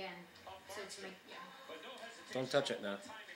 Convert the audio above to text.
again. So to make, yeah. Don't touch it now.